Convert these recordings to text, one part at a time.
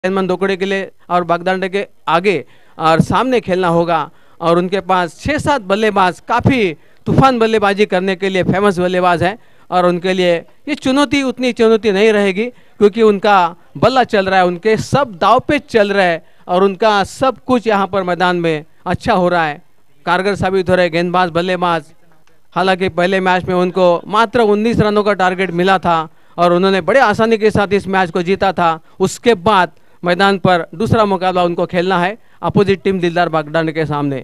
जयमन दोकड़े के लिए और बागदांडे के आगे और सामने खेलना होगा। और उनके पास 6-7 बल्लेबाज काफ़ी तूफान बल्लेबाजी करने के लिए फेमस बल्लेबाज हैं और उनके लिए ये चुनौती उतनी चुनौती नहीं रहेगी क्योंकि उनका बल्ला चल रहा है, उनके सब दाव पे चल रहा है और उनका सब कुछ यहाँ पर मैदान में अच्छा हो रहा है, कारगर साबित हो रहे गेंदबाज बल्लेबाज। हालांकि पहले मैच में उनको मात्र 19 रनों का टारगेट मिला था और उन्होंने बड़े आसानी के साथ इस मैच को जीता था। उसके बाद मैदान पर दूसरा मुकाबला उनको खेलना है अपोजिट टीम दिलदार बागदांड के सामने।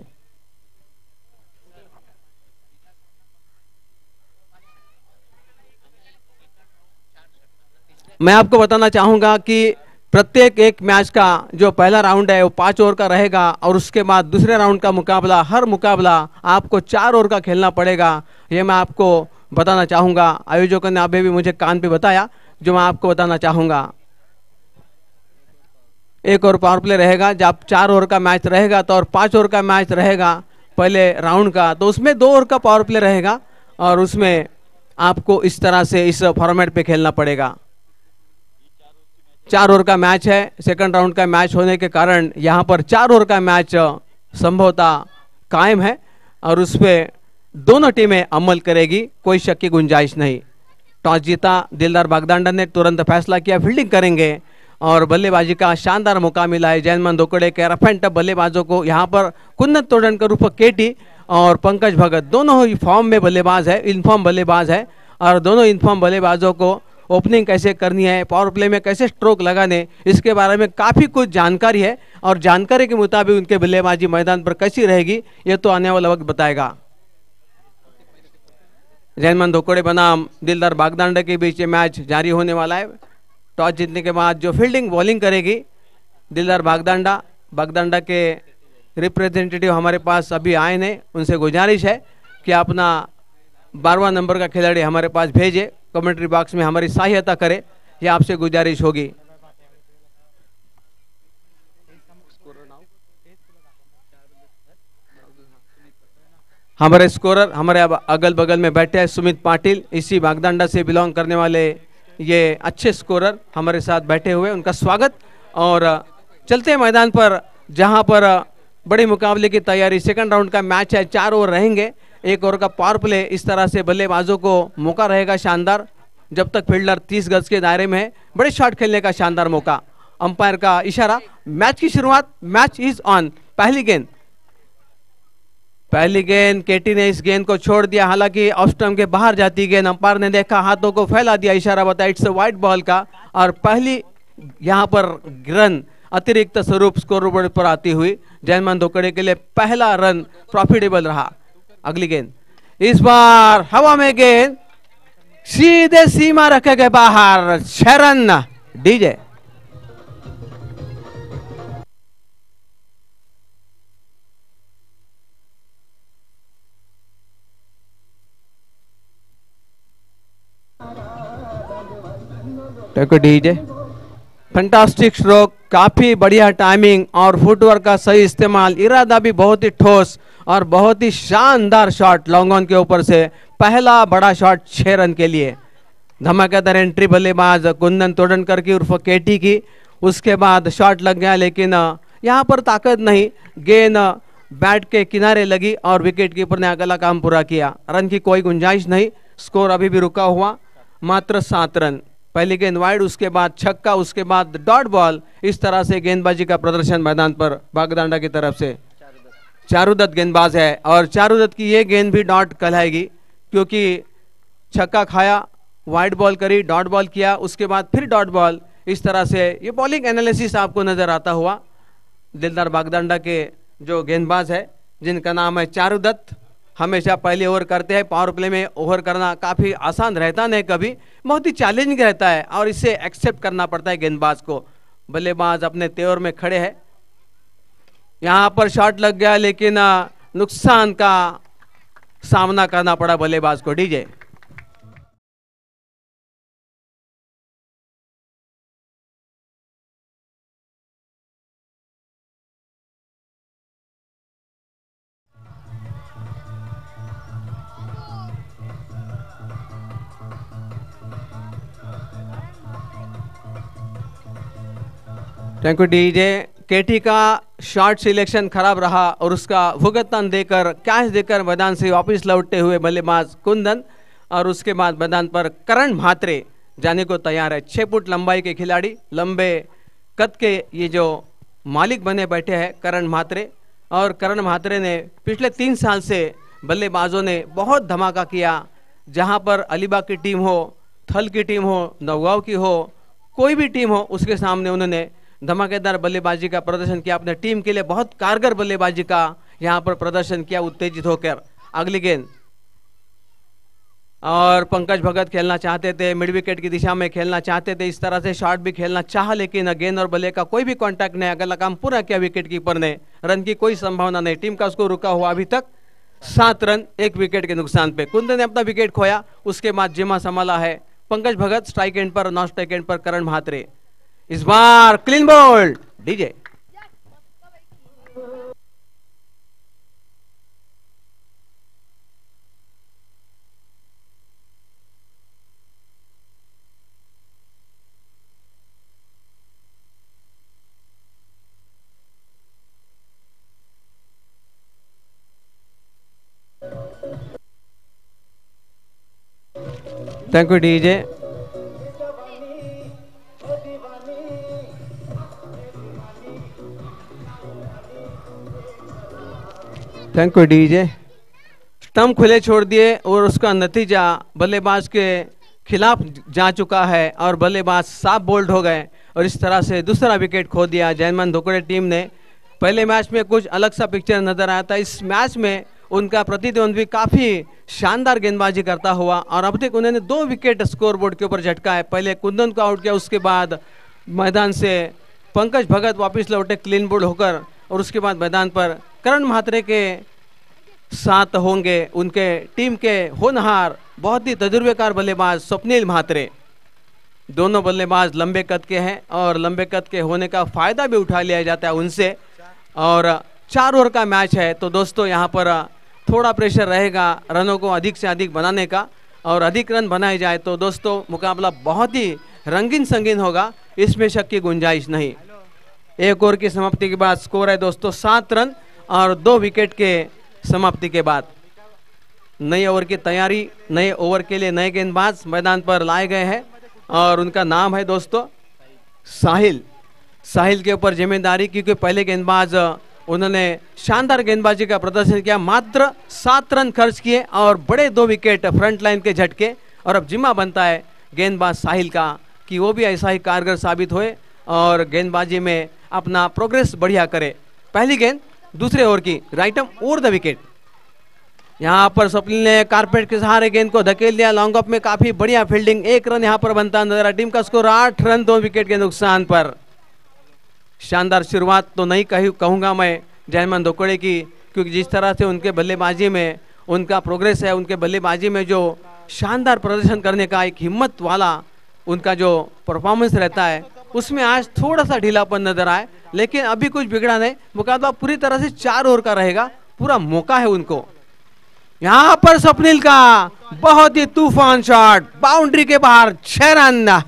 मैं आपको बताना चाहूंगा कि प्रत्येक एक मैच का जो पहला राउंड है वो 5 ओवर का रहेगा और उसके बाद दूसरे राउंड का मुकाबला, हर मुकाबला आपको 4 ओवर का खेलना पड़ेगा। ये मैं आपको बताना चाहूंगा। आयोजकों ने अभी भी मुझे कान पे बताया जो मैं आपको बताना चाहूंगा। 1 ओवर पावर प्ले रहेगा, जब 4 ओवर का मैच रहेगा तो और 5 ओवर का मैच रहेगा पहले राउंड का, तो उसमें 2 ओवर का पावर प्ले रहेगा और उसमें आपको इस तरह से इस फॉर्मेट पे खेलना पड़ेगा। 4 ओवर का मैच है, सेकंड राउंड का मैच होने के कारण यहाँ पर 4 ओवर का मैच संभवतः कायम है और उस पर दोनों टीमें अमल करेगी, कोई शक की गुंजाइश नहीं। टॉस जीता दिलदार बागदांडा ने तुरंत फैसला किया फील्डिंग करेंगे और बल्लेबाजी का शानदार मौका मिला है जयमन दोकड़े के रफ एंड टफ बल्लेबाजों को। यहाँ पर कुन्नत तोडनकर उर्फ केटी और पंकज भगत दोनों ही फॉर्म में बल्लेबाज है, इनफॉर्म बल्लेबाज है और दोनों इनफॉर्म बल्लेबाजों को ओपनिंग कैसे करनी है, पावर प्ले में कैसे स्ट्रोक लगाने, इसके बारे में काफ़ी कुछ जानकारी है और जानकारी के मुताबिक उनके बल्लेबाजी मैदान पर कैसी रहेगी ये तो आने वाला वक्त बताएगा। जयमन दोकड़े बनाम दिलदार बागदांडा के बीच ये मैच जारी होने वाला है। टॉस जीतने के बाद जो फील्डिंग बॉलिंग करेगी दिलदार बागदांडा के रिप्रेजेंटेटिव हमारे पास अभी आए हैं, उनसे गुजारिश है कि अपना 12वां नंबर का खिलाड़ी हमारे पास भेजे, कमेंट्री बॉक्स में हमारी सहायता करे, यह आपसे गुजारिश होगी। हमारे स्कोरर हमारे अब अगल बगल में बैठे हैं सुमित पाटिल, इसी बागदांडा से बिलोंग करने वाले ये अच्छे स्कोरर हमारे साथ बैठे हुए, उनका स्वागत। और चलते हैं मैदान पर जहां पर बड़े मुकाबले की तैयारी, सेकंड राउंड का मैच है, 4 ओवर रहेंगे, 1 ओवर का पावर प्ले। इस तरह से बल्लेबाजों को मौका रहेगा शानदार, जब तक फील्डर 30 गज के दायरे में है, बड़े शॉट खेलने का शानदार मौका। अंपायर का इशारा, मैच की शुरुआत, मैच इज ऑन। पहली गेंद केटी ने इस गेंद को छोड़ दिया, हालांकि ऑफ स्टंप के बाहर जाती गेंद, अंपायर ने देखा, हाथों को फैला दिया, इशारा बताया इट्स वाइड बॉल का और पहली यहां पर रन अतिरिक्त स्वरूप स्कोर बोर्ड पर आती हुई जयमन दोकड़े के लिए पहला रन प्रॉफिटेबल रहा। अगली गेंद, इस बार हवा में गेंद सीधे सीमा रखे गए बाहर, 6 run. DJ DJ fantastic stroke, काफी बढ़िया टाइमिंग और फुटवर्क का सही इस्तेमाल, इरादा भी बहुत ही ठोस और बहुत ही शानदार शॉट लॉन्ग ऑन के ऊपर से, पहला बड़ा शॉट 6 रन के लिए। धमाकेदार एंट्री बल्लेबाज कुंदन तोडनकर की उर्फ केटी की, उसके बाद शॉट लग गया लेकिन यहाँ पर ताकत नहीं, गेंद बैट के किनारे लगी और विकेट कीपर ने अगला काम पूरा किया। रन की कोई गुंजाइश नहीं, स्कोर अभी भी रुका हुआ, मात्र 7 रन। पहली गेंद वाइड, उसके बाद छक्का, उसके बाद डॉट बॉल। इस तरह से गेंदबाजी का प्रदर्शन मैदान पर बागदांडा की तरफ से। चारुदत्त गेंदबाज है और चारुदत्त की ये गेंद भी डॉट कहलाएगी क्योंकि छक्का खाया, वाइड बॉल करी, डॉट बॉल किया, उसके बाद फिर डॉट बॉल। इस तरह से ये बॉलिंग एनालिसिस आपको नजर आता हुआ दिलदार बागदांडा के जो गेंदबाज है जिनका नाम है चारुदत्त, हमेशा पहले ओवर करते हैं। पावर प्ले में ओवर करना काफ़ी आसान रहता नहीं, कभी बहुत ही चैलेंजिंग रहता है और इसे एक्सेप्ट करना पड़ता है गेंदबाज को। बल्लेबाज अपने तेवर में खड़े हैं, यहाँ पर शॉट लग गया लेकिन नुकसान का सामना करना पड़ा बल्लेबाज को। DJ thank you DJ. KT का शॉट सिलेक्शन खराब रहा और उसका भुगतान देकर कैच देकर मैदान से वापस लौटते हुए बल्लेबाज कुंदन और उसके बाद मैदान पर करण म्हात्रे जाने को तैयार है। 6 फुट लंबाई के खिलाड़ी, लंबे कद के ये जो मालिक बने बैठे हैं करण म्हात्रे। और करण म्हात्रे ने पिछले 3 साल से बल्लेबाजों ने बहुत धमाका किया। जहां पर अलीबाग की टीम हो, थल की टीम हो, नौगांव की हो, कोई भी टीम हो, उसके सामने उन्होंने धमाकेदार बल्लेबाजी का प्रदर्शन किया। अपने टीम के लिए बहुत कारगर बल्लेबाजी का यहां पर प्रदर्शन किया उत्तेजित होकर। अगली गेंद और पंकज भगत खेलना चाहते थे, मिड विकेट की दिशा में खेलना चाहते थे, इस तरह से शॉट भी खेलना चाहा, लेकिन गेंद और बल्ले का कोई भी कांटेक्ट नहीं। अगला काम पूरा किया विकेट कीपर ने, रन की कोई संभावना नहीं। टीम का स्कोर रुका हुआ अभी तक 7 रन 1 विकेट के नुकसान पे। कुंदन ने अपना विकेट खोया, उसके बाद जिम्मा संभाला है पंकज भगत। स्ट्राइक एंड पर, नॉन स्ट्राइक एंड पर करण म्हात्रे। इस बार clean bowled DJ. Thank you DJ. Thank you DJ. Stump खुले छोड़ दिए और उसका नतीजा बल्लेबाज के खिलाफ जा चुका है और बल्लेबाज साफ बोल्ड हो गए और इस तरह से दूसरा विकेट खो दिया जयमान धोकड़े टीम ने। पहले मैच में कुछ अलग सा पिक्चर नजर आया था, इस मैच में उनका प्रतिद्वंद्वी काफी शानदार गेंदबाजी करता हुआ और अब तक उन्होंने 2 विकेट स्कोरबोर्ड के ऊपर झटका है। पहले कुंदन को आउट किया, उसके बाद मैदान से पंकज भगत वापस लौटे क्लीन बोल्ड होकर और उसके बाद मैदान पर करण म्हात्रे के साथ होंगे उनके टीम के होनहार बहुत ही तजुर्बेकार बल्लेबाज स्वप्निल म्हात्रे। दोनों बल्लेबाज लंबे कद के हैं और लंबे कद के होने का फायदा भी उठा लिया जाता है उनसे। और 4 ओवर का मैच है तो दोस्तों यहाँ पर थोड़ा प्रेशर रहेगा रनों को अधिक से अधिक बनाने का, और अधिक रन बनाए जाए तो दोस्तों मुकाबला बहुत ही रंगीन संगीन होगा, इसमें शक की गुंजाइश नहीं। 1 ओवर की समाप्ति के बाद स्कोर है दोस्तों 7 रन और 2 विकेट के समाप्ति के बाद। नए ओवर की तैयारी, नए ओवर के लिए नए गेंदबाज मैदान पर लाए गए हैं और उनका नाम है दोस्तों साहिल। साहिल के ऊपर जिम्मेदारी, क्योंकि पहले गेंदबाज उन्होंने शानदार गेंदबाजी का प्रदर्शन किया, मात्र 7 रन खर्च किए और बड़े 2 विकेट फ्रंट लाइन के झटके। और अब जिम्मा बनता है गेंदबाज साहिल का कि वो भी ऐसा ही कारगर साबित हुए और गेंदबाजी में अपना प्रोग्रेस बढ़िया करे। पहली गेंद दूसरे ओवर की, right arm over the wicket. यहाँ पर स्वप्निल ने कारपेट के सहारे गेंद को धकेल दिया, लॉन्ग ऑफ में काफी बढ़िया फील्डिंग। 1 रन यहाँ पर बनता नजर आ। टीम का स्कोर 8 रन 2 विकेट के नुकसान पर। शानदार शुरुआत तो नहीं कहूंगा मैं जयमान धोकड़े की, क्योंकि जिस तरह से उनके बल्लेबाजी में उनका प्रोग्रेस है, उनके बल्लेबाजी में जो शानदार प्रदर्शन करने का एक हिम्मत वाला उनका जो परफॉर्मेंस रहता है, उसमें आज थोड़ा सा ढीलापन नजर आए, लेकिन अभी कुछ बिगड़ा नहीं। मुकाबला पूरी तरह से 4 ओवर का रहेगा, पूरा मौका है उनको। यहां पर स्वप्निल का बहुत ही तूफान शॉट, बाउंड्री के बाहर 6 रन।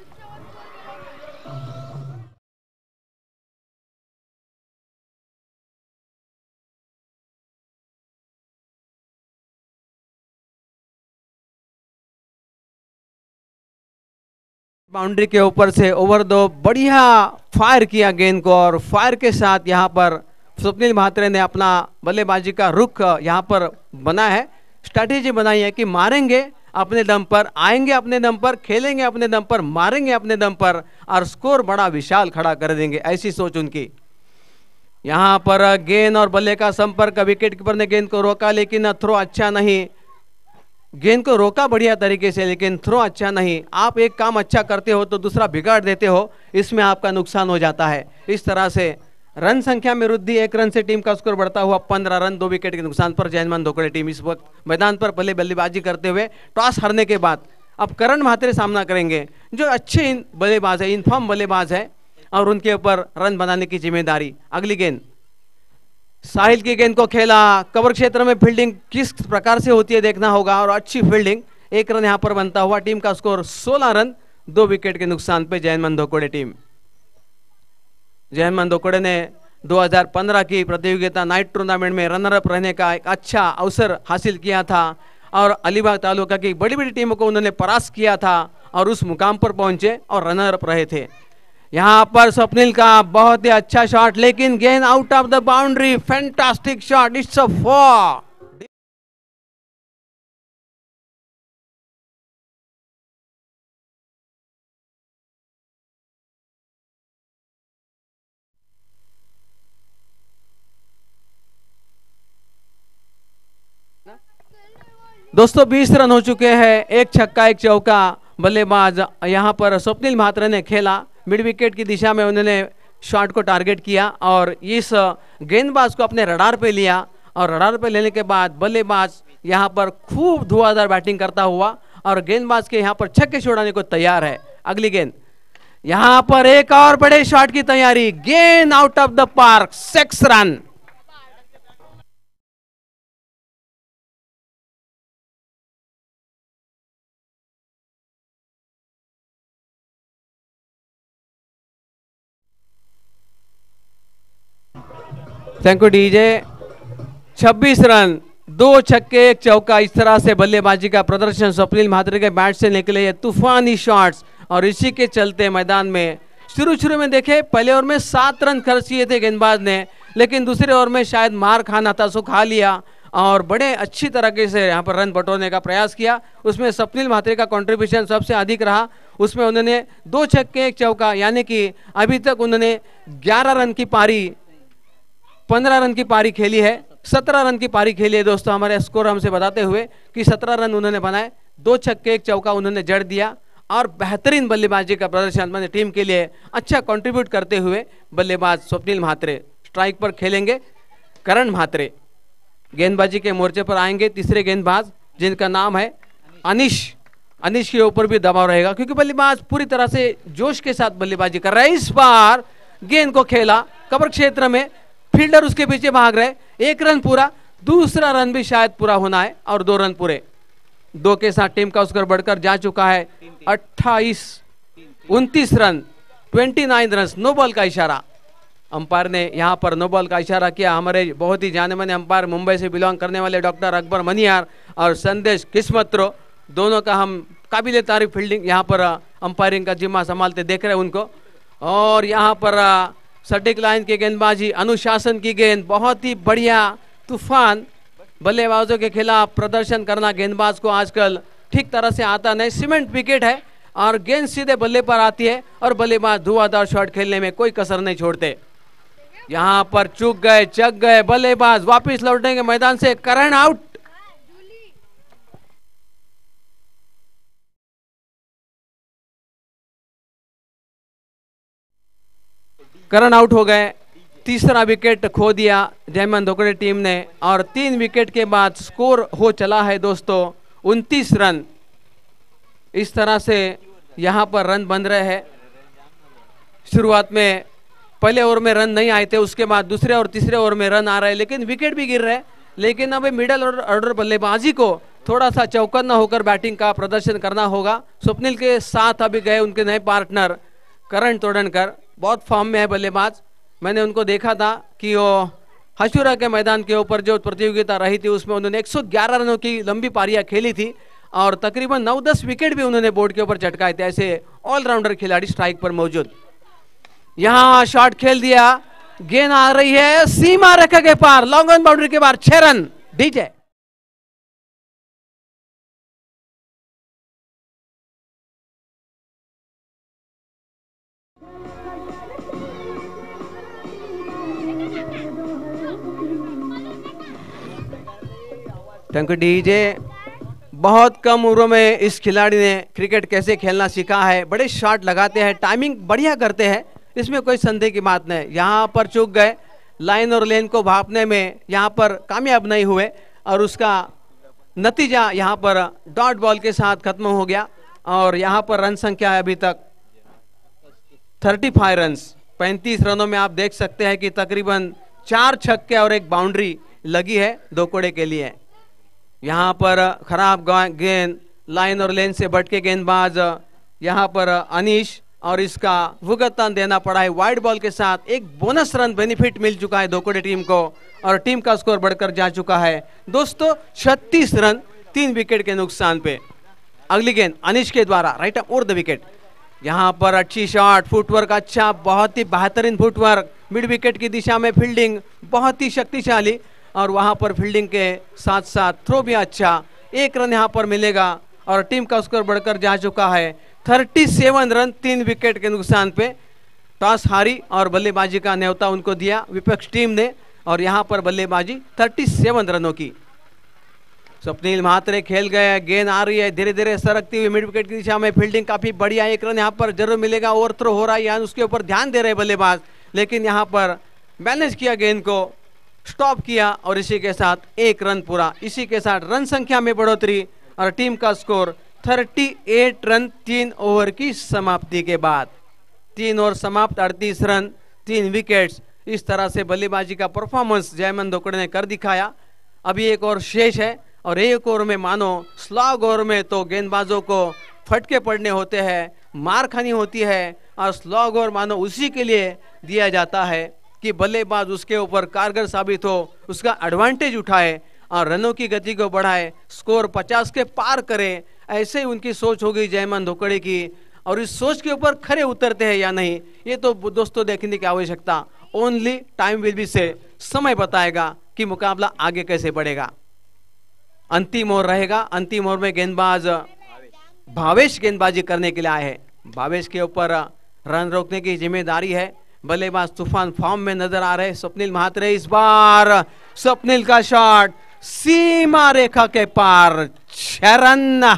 बाउंड्री के ऊपर से ओवर 2 बढ़िया फायर किया गेंद को और फायर के साथ यहां पर स्वप्निल म्हात्रे ने अपना बल्लेबाजी का रुख यहां पर बना है, स्ट्रैटेजी बनाई है कि मारेंगे अपने दम पर, आएंगे अपने दम पर, खेलेंगे अपने दम पर, मारेंगे अपने दम पर और स्कोर बड़ा विशाल खड़ा कर देंगे, ऐसी सोच उनकी। यहां पर गेंद और बल्ले का संपर्क, विकेट कीपर ने गेंद को रोका लेकिन थ्रो अच्छा नहीं। गेंद को रोका बढ़िया तरीके से लेकिन थ्रो अच्छा नहीं। आप एक काम अच्छा करते हो तो दूसरा बिगाड़ देते हो, इसमें आपका नुकसान हो जाता है। इस तरह से रन संख्या में वृद्धि, 1 रन से टीम का स्कोर बढ़ता हुआ 15 रन 2 विकेट के नुकसान पर। जयमान धोकड़े टीम इस वक्त मैदान पर पहले बल्लेबाजी करते हुए टॉस हारने के बाद अब करण म्हात्रे सामना करेंगे, जो अच्छे बल्लेबाज है, इनफॉर्म बल्लेबाज है और उनके ऊपर रन बनाने की जिम्मेदारी। अगली गेंद साहिल की गेंद को खेला, कवर क्षेत्र में फील्डिंग किस प्रकार से होती है देखना होगा और अच्छी फील्डिंग। 1 रन यहां पर बनता हुआ। टीम का स्कोर 16 रन 2 विकेट के नुकसान पे जयमान धोकड़े टीम। जयमन दोकड़े ने 2015 की प्रतियोगिता नाइट टूर्नामेंट में रनर अप रहने का एक अच्छा अवसर हासिल किया था और अलीबाग तालुका की बड़ी बड़ी टीमों को उन्होंने परास्त किया था और उस मुकाम पर पहुंचे और रनर अप रहे थे। यहां पर स्वप्निल का बहुत ही अच्छा शॉट, लेकिन गेंद out of the boundary. Fantastic shot, it's a 4। दोस्तों 20 रन हो चुके हैं, एक छक्का एक चौका। बल्लेबाज यहां पर स्वप्निल म्हात्रे ने खेला, मिड विकेट की दिशा में उन्होंने शॉट को टारगेट किया और इस गेंदबाज को अपने रडार पे लिया और रडार पे लेने के बाद बल्लेबाज यहां पर खूब धुआंधार बैटिंग करता हुआ और गेंदबाज के यहां पर छक्के छोड़ाने को तैयार है। अगली गेंद, यहां पर एक और बड़े शॉट की तैयारी, गेंद out of the park, 6 run. Thank you DJ. 26 run, 2 छक्के एक चौका, इस तरह से बल्लेबाजी का प्रदर्शन स्वप्निल म्हात्रे के बैट से निकले ये तूफानी शॉट्स और इसी के चलते मैदान में शुरू में देखे पहले ओवर में 7 रन खर्च किए थे गेंदबाज ने, लेकिन दूसरे ओवर में शायद मार खाना था सो खा लिया और बड़े अच्छी तरीके से यहाँ पर रन बटोरने का प्रयास किया। उसमें स्वप्निल म्हात्रे का कंट्रीब्यूशन सबसे अधिक रहा, उसमें उन्होंने 2 छक्के एक चौका, यानी कि अभी तक उन्होंने 11 रन की पारी 15 रन की पारी खेली है, 17 रन की पारी खेली है। दोस्तों हमारे स्कोर हमसे बताते हुए कि 17 रन उन्होंने बनाए, 2 छक्के एक चौका उन्होंने जड़ दिया और बेहतरीन बल्लेबाजी का प्रदर्शन मैंने टीम के लिए अच्छा कंट्रीब्यूट करते हुए बल्लेबाज स्वप्निल म्हात्रे। स्ट्राइक पर खेलेंगे करण म्हात्रे, गेंदबाजी के मोर्चे पर आएंगे तीसरे गेंदबाज जिनका नाम है अनिश। अनिश के ऊपर भी दबाव रहेगा क्योंकि बल्लेबाज पूरी तरह से जोश के साथ बल्लेबाजी कर रहा है। इस बार गेंद को खेला कवर क्षेत्र में, फील्डर उसके पीछे भाग रहे, 1 रन पूरा, दूसरा रन भी शायद पूरा होना है और 2 रन पूरे। 2 के साथ टीम का स्कोर बढ़कर जा चुका है 29 रन, 29 रन। नो बॉल का इशारा, अंपायर ने यहां पर नो बॉल का इशारा किया। हमारे बहुत ही जाने माने अंपायर मुंबई से बिलोंग करने वाले डॉक्टर अकबर मनियार और संदेश किस्मत्रो, दोनों का हम काबिले तारीफ फील्डिंग यहां पर अंपायरिंग का जिम्मा संभालते देख रहे हैं उनको। और यहां पर सटीक लाइन की गेंदबाजी, अनुशासन की गेंद, बहुत ही बढ़िया तूफान बल्लेबाजों के खिलाफ प्रदर्शन करना गेंदबाज को आजकल ठीक तरह से आता नहीं। सीमेंट विकेट है और गेंद सीधे बल्ले पर आती है और बल्लेबाज धुआंधार शॉट खेलने में कोई कसर नहीं छोड़ते। यहां पर चूक गए, चक गए, बल्लेबाज वापस लौटेंगे मैदान से। करण आउट, करण आउट हो गए। तीसरा विकेट खो दिया जयमन दोकड़े टीम ने और 3 विकेट के बाद स्कोर हो चला है दोस्तों 29 रन। इस तरह से यहां पर रन बन रहे हैं। शुरुआत में पहले ओवर में रन नहीं आए थे, उसके बाद दूसरे और तीसरे ओवर में रन आ रहे हैं, लेकिन विकेट भी गिर रहे हैं। लेकिन अब मिडल ऑर्डर बल्लेबाजी को थोड़ा सा चौकन्ना होकर बैटिंग का प्रदर्शन करना होगा। स्वप्निल के साथ अभी गए उनके नए पार्टनर करण तोड़नकर, बहुत फॉर्म में है बल्लेबाज। मैंने उनको देखा था कि वो हशुरा के मैदान के ऊपर जो प्रतियोगिता रही थी उसमें उन्होंने 111 रनों की लंबी पारियां खेली थी और तकरीबन 9-10 विकेट भी उन्होंने बोर्ड के ऊपर चटकाए थे। ऐसे ऑलराउंडर खिलाड़ी स्ट्राइक पर मौजूद। यहां शॉट खेल दिया, गेंद आ रही है सीमा रेखा के पार, लॉन्ग ऑन बाउंड्री के पार, 6 run. DJ thank you DJ. बहुत कम उम्र में इस खिलाड़ी ने क्रिकेट कैसे खेलना सीखा है, बड़े शॉट लगाते हैं, टाइमिंग बढ़िया करते हैं, इसमें कोई संदेह की बात नहीं। यहाँ पर चूक गए, लाइन और लेन को भापने में यहाँ पर कामयाब नहीं हुए और उसका नतीजा यहाँ पर डॉट बॉल के साथ खत्म हो गया। और यहाँ पर रन संख्या है अभी तक 35 रन। 35 रनों में आप देख सकते हैं कि तकरीबन 4 छक्के और 1 बाउंड्री लगी है दोकोड़े के लिए। यहाँ पर खराब गेंद, लाइन और लेन से बटके गेंदबाज यहाँ पर अनीश और इसका भुगतान देना पड़ा है वाइड बॉल के साथ। एक बोनस रन बेनिफिट मिल चुका है धोकोड़े टीम को और टीम का स्कोर बढ़कर जा चुका है दोस्तों 36 रन 3 विकेट के नुकसान पे। अगली गेंद अनिश के द्वारा राइट ओवर द विकेट। यहाँ पर अच्छी शॉट, फुटवर्क अच्छा, बहुत ही बेहतरीन फुटवर्क, मिड विकेट की दिशा में फील्डिंग बहुत ही शक्तिशाली और वहां पर फील्डिंग के साथ साथ थ्रो भी अच्छा। 1 रन यहाँ पर मिलेगा और टीम का स्कोर बढ़कर जा चुका है 37 रन 3 विकेट के नुकसान पे। टॉस हारी और बल्लेबाजी का न्योता उनको दिया विपक्ष टीम ने और यहाँ पर बल्लेबाजी 37 रनों की। स्वप्निल महात्रे खेल गए, गेंद आ रही है धीरे धीरे सरकती हुई मिड विकेट की दिशा में, फील्डिंग काफी बढ़िया, 1 रन यहाँ पर जरूर मिलेगा। ओवर थ्रो हो रहा है यानी उसके ऊपर ध्यान दे रहे बल्लेबाज, लेकिन यहाँ पर बैलेंस किया, गेंद को स्टॉप किया और इसी के साथ 1 रन पूरा। इसी के साथ रन संख्या में बढ़ोतरी और टीम का स्कोर 38 रन 3 ओवर की समाप्ति के बाद। 3 ओवर समाप्त, 38 रन 3 विकेट्स। इस तरह से बल्लेबाजी का परफॉर्मेंस जयमन धोकड़े ने कर दिखाया। अभी एक और शेष है और एक ओवर में मानो स्लॉग ओवर में तो गेंदबाजों को फटके पड़ने होते हैं, मार खानी होती है और स्लॉग ओवर मानो उसी के लिए दिया जाता है कि बल्लेबाज उसके ऊपर कारगर साबित हो, उसका एडवांटेज उठाए और रनों की गति को बढ़ाए, स्कोर 50 के पार करे। ऐसे ही उनकी सोच होगी जयमन धोकड़े की और इस सोच के ऊपर खरे उतरते हैं या नहीं ये तो दोस्तों देखने की आवश्यकता ओनली टाइम विल बी से, समय बताएगा कि मुकाबला आगे कैसे बढ़ेगा। अंतिम ओवर रहेगा। अंतिम ओवर में गेंदबाज भावेश गेंदबाजी करने के लिए आए हैं। भावेश के ऊपर रन रोकने की जिम्मेदारी है। बल्लेबाज तूफान फॉर्म में नजर आ रहे स्वप्निल महात्रे। इस बार स्वप्निल का शॉट सीमा रेखा के पार, 6 रन।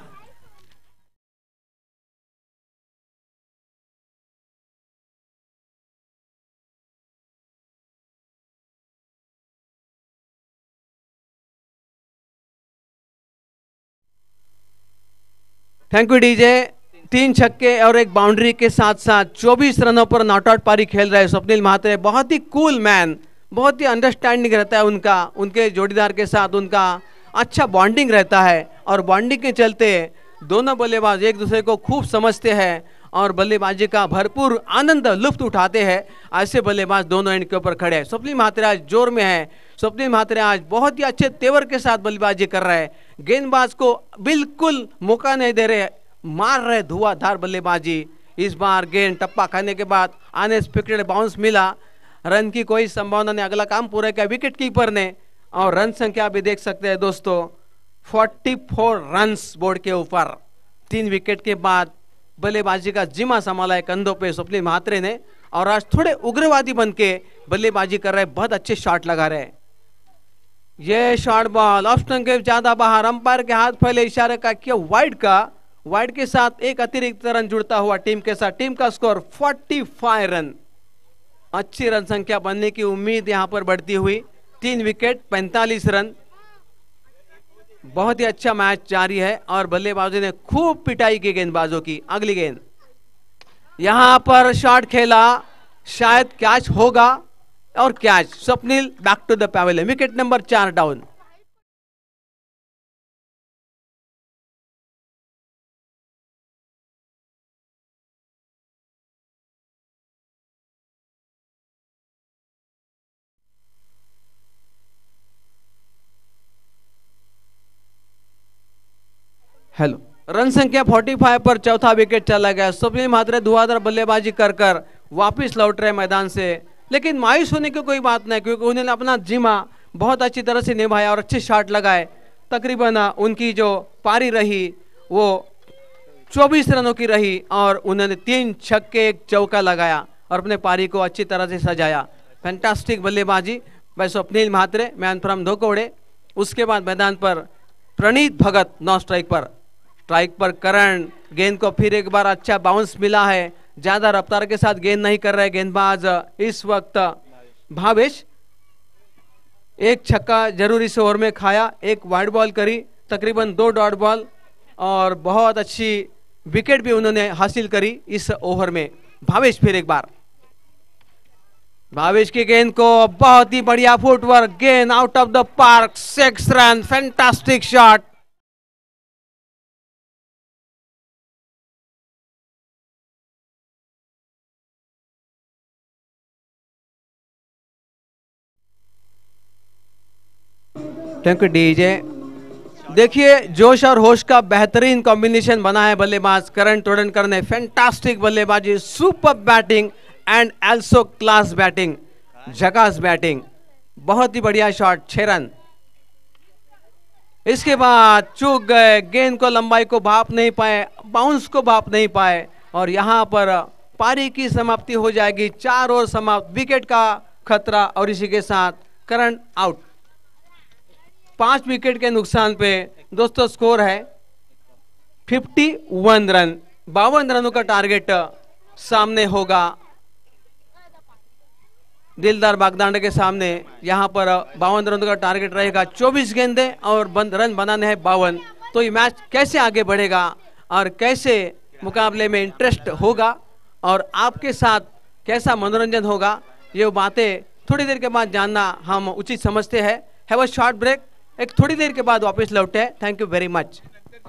Thank you DJ. 3 छक्के और 1 बाउंड्री के साथ साथ 24 रनों पर नॉट आउट पारी खेल रहे स्वप्निल महात्रे। बहुत ही कूल मैन, बहुत ही अंडरस्टैंडिंग रहता है उनका, उनके जोड़ीदार के साथ उनका अच्छा बॉन्डिंग रहता है और बॉन्डिंग के चलते दोनों बल्लेबाज एक दूसरे को खूब समझते हैं और बल्लेबाजी का भरपूर आनंद लुफ्त उठाते हैं। ऐसे बल्लेबाज दोनों एंड के ऊपर खड़े हैं। स्वप्निल महात्रे आज जोर में है। स्वप्निल महात्रे आज बहुत ही अच्छे तेवर के साथ बल्लेबाजी कर रहे हैं। गेंदबाज को बिल्कुल मौका नहीं दे रहे, मार रहे धुआंधार बल्लेबाजी। इस बार गेंद टप्पा खाने के बाद अनएक्सपेक्टेड बाउंस मिला, रन की कोई संभावना नहीं, अगला काम पूरा किया विकेट कीपर ने और रन संख्या भी देख सकते हैं दोस्तों 44 रन्स बोर्ड के ऊपर। 3 विकेट के बाद बल्लेबाजी का जिम्मा संभाला है कंधों पे स्वप्निल महात्रे ने और आज थोड़े उग्रवादी बन के बल्लेबाजी कर रहे हैं, बहुत अच्छे शॉट लगा रहे हैं। ये शॉर्ट बॉल ऑफ स्टंप के ज्यादा बाहर, अंपायर के हाथ पहले इशारे का किया वाइड का, वाइड के साथ एक अतिरिक्त रन जुड़ता हुआ टीम के साथ। टीम का स्कोर 45 रन। अच्छी रन संख्या बनने की उम्मीद यहां पर बढ़ती हुई। 3 विकेट 45 रन, बहुत ही अच्छा मैच जारी है और बल्लेबाजों ने खूब पिटाई की गेंदबाजों की। अगली गेंद यहां पर शॉट खेला, शायद कैच होगा और catch. Swapnil back to the pavilion, wicket number 4 down. Hello, run संख्या 45 पर चौथा विकेट चला गया। स्वप्निल महात्रे धुआंधार बल्लेबाजी कर कर वापिस लौट रहे मैदान से, लेकिन मायूस होने की कोई बात नहीं क्योंकि उन्होंने अपना जिम्मा बहुत अच्छी तरह से निभाया और अच्छे शॉट लगाए। तकरीबन उनकी जो पारी रही वो 24 रनों की रही और उन्होंने 3 छक्के 1 चौका लगाया और अपने पारी को अच्छी तरह से सजाया। फैंटास्टिक बल्लेबाजी by Swapnil Mhatre, man from Dhokode. उसके बाद मैदान पर प्रणीत भगत नौ स्ट्राइक पर, स्ट्राइक पर करण, गेंद को फिर एक बार अच्छा बाउंस मिला है, ज्यादा रफ्तार के साथ गेंद नहीं कर रहे गेंदबाज इस वक्त भावेश। 1 छक्का जरूर इस ओवर में खाया, 1 वाइड बॉल करी, तकरीबन 2 डॉट बॉल और बहुत अच्छी विकेट भी उन्होंने हासिल करी इस ओवर में। भावेश फिर एक बार, भावेश की गेंद को बहुत ही बढ़िया फुटवर्क, गेंद out of the park, 6 run, fantastic shot. Thank you DJ. देखिए जोश और होश का बेहतरीन कॉम्बिनेशन बना है बल्लेबाज करण तोड़नकर ने। फैंटास्टिक बल्लेबाजी, super batting and also class batting, झकास बैटिंग, बहुत ही बढ़िया शॉट, 6 रन। इसके बाद चूक गए, गेंद को लंबाई को भाप नहीं पाए, बाउंस को भाप नहीं पाए और यहां पर पारी की समाप्ति हो जाएगी। 4 ओवर समाप्त, विकेट का खतरा और इसी के साथ करण आउट। 5 विकेट के नुकसान पे दोस्तों स्कोर है 51 रन। 52 रनों का टारगेट सामने होगा दिलदार बागदांडा के सामने। यहां पर 52 रनों का टारगेट रहेगा, 24 गेंदे और रन बनाने हैं 52। तो ये मैच कैसे आगे बढ़ेगा और कैसे मुकाबले में इंटरेस्ट होगा और आपके साथ कैसा मनोरंजन होगा, ये बातें थोड़ी देर के बाद जानना हम उचित समझते हैं। हैव अ शॉर्ट ब्रेक, एक थोड़ी देर के बाद वापस लौटे। Thank you very much.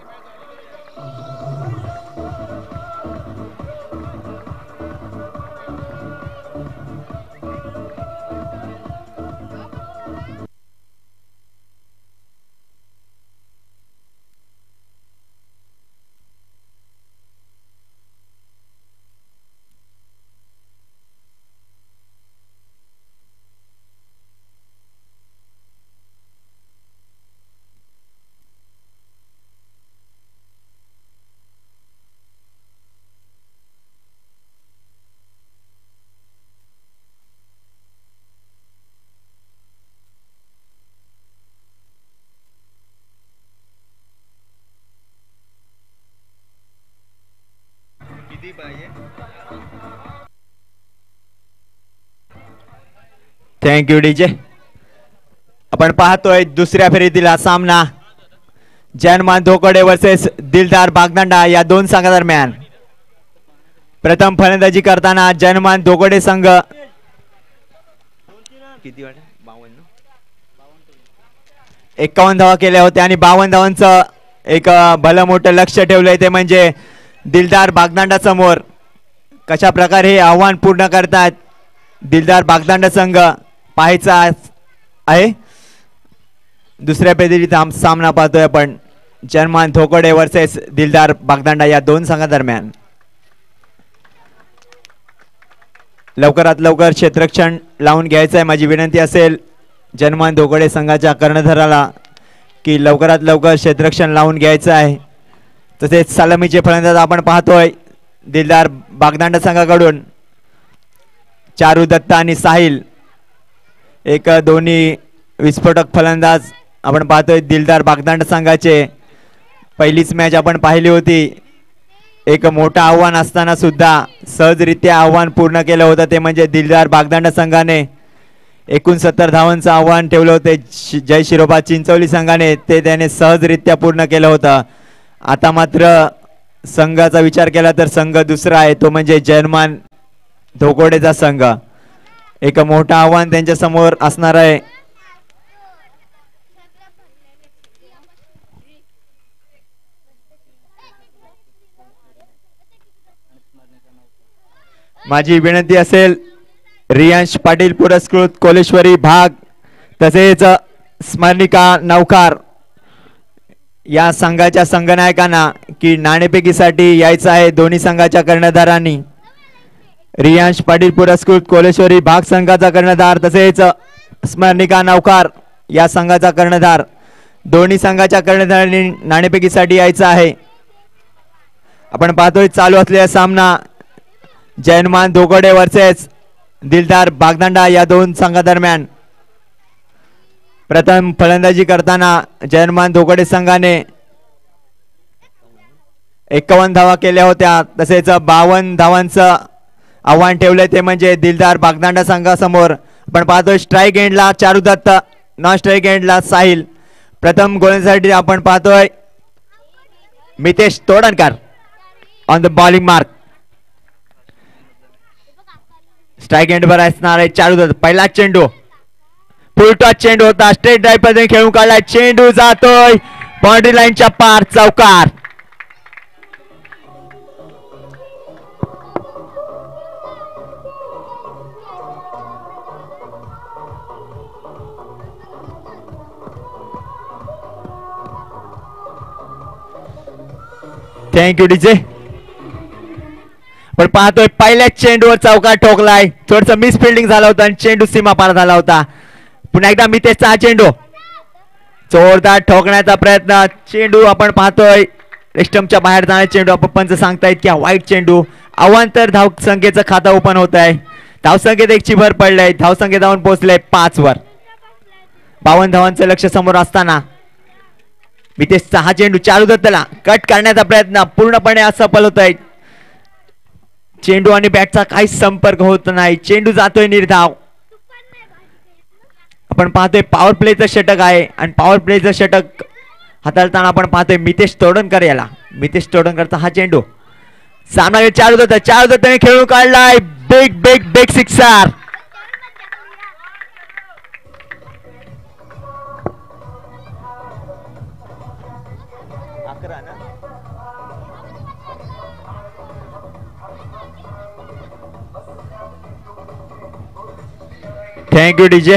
Thank you DJ. आपण पाहतोय दुसऱ्या फेरीतील हा सामना जनमान धोकडे वर्सेस दिलदार बागदांडा या दोन संघादरम्यान। प्रथम फलंदाजी करताना जनमान धोकडे संघ किती 51 धावा केल्या होत्या आणि 52 धावांचं एक भलं मोठं लक्ष ठेवलंय, ते म्हणजे दिलदार बागदांडा समोर। कशा प्रकारे हे आव्हान पूर्ण करतात दिलदार बागदांडा संघ पाहायचा आहे। दुसऱ्या फेरीत सामना पाहतोय आपण जनमान धोकडे वर्सेस दिलदार बागदांडा या दोन संघादरम्यान। लवकरात लवकर क्षेत्ररक्षण लावून घ्यायचं आहे, माझी विनंती असेल जनमान धोकडे संघाच्या कर्णधाराला की लवकरात लवकर क्षेत्ररक्षण लावून घ्यायचं आहे। तसेच सलामीचे फलंदाज आपण पाहतोय दिलदार बागदांडा संघाकडून चारू दत्ता आणि साहिल, एक दोन्ही विस्फोटक फलंदाज आपण पाहतोय दिलदार बागदांडा संघाचे। पहिलीच मॅच आपण पाहिली होती, एक मोठं आव्हान असताना सुद्धा सहजरित्या आव्हान पूर्ण केलं होतं, ते म्हणजे दिलदार बागदांडा संघाने 69 धावांचं आव्हान ठेवलं होते जय शिरोबा चिंचोली संघाने, ते त्याने सहजरित्या पूर्ण केलं होतं। आता मात्र संघाचा विचार केला तर संघ दुसरा आहे, तो म्हणजे जनमान धोकोडेचा संघ। एक मोठं आव्हान त्यांच्या समोर असणार आहे। माझी विनंती असेल रियांश पाटील पुरस्कृत कोलेश्वरी भाग तसेच स्मरणिका नौकार या संघाच्या संघनायकांना की नाणेफेकीसाठी यायचं आहे। दोन्ही संघाच्या कर्णधारांनी रियांश पाटील पुरस्कृत कोलेश्वरी भाग संघाचा कर्णधार तसेच स्मरणिका नौकार या संघाचा कर्णधार, दोन्ही संघाच्या कर्णधारांनी नाणेफेकीसाठी यायचं आहे। आपण पाहतोय चालू असलेला सामना जनमान धोकडे वर्सेस दिलदार बागदांडा या दोन संघादरम्यान। प्रथम फलंदाजी करताना जनमान धोकडे संघाने 51 धावा केल्या होत्या, तसेच 52 धावांचं आव्हान ठेवलंय, ते म्हणजे दिलदार बागदांडा संघासमोर। आपण पाहतोय स्ट्राईक एंडला चारू दत्त, नॉन स्ट्राईक एंडला साहिल। प्रथम गोलंदाजीसाठी आपण पाहतोय Mitesh Todankar on the bowling mark. Strike एंडवर असणार आहे चारू दत्त। पहिला चेंडू फुल टॉस चेंडू होता, स्ट्रेट ड्राईव्ह मध्ये खेळून काढलाय, चेंडू जातोय बाउंड्री लाईनच्या पार, चौकार। Thank you DJ. पण पाहतोय पहिल्याच चेंडूवर चौकार ठोकलाय. थोडस मिस फिल्डिंग झाला होता आणि चेंडू सीमा पार झाला होता. पुन्हा एकदा मितेशचा हा चेंडू जोरदार ठोकण्याचा प्रयत्न. चेंडू आपण पाहतोय स्टंपच्या बाहेर जाणारे चेंडू. आपण पंच सांगतायत की वाईट चेंडू. अवांतर धावसंख्येचं खातं ओपन होत आहे. धावसंख्येत एकची भर पडलंय. धावसंख्या जाऊन पोहोचलंय 5 वर. 52 धावांचं लक्ष समोर असताना मितेशचा हा चेंडू चारू दत्तला कट करण्याचा प्रयत्न पूर्णपणे असफल होत आहे. चेंडू आणि बॅटचा काहीच संपर्क होत नाही. चेंडू जातोय निर्धाव. आपण पाहतोय पॉवर प्लेचं षटक आहे आणि पॉवर प्लेचं षटक हाताळताना आपण पाहतोय मितेश तोडणकर याला. मितेश तोडणकरचा हा चेंडू सामना चारू दत्तने खेळून काढलाय. Big big big sixer. Thank you DJ.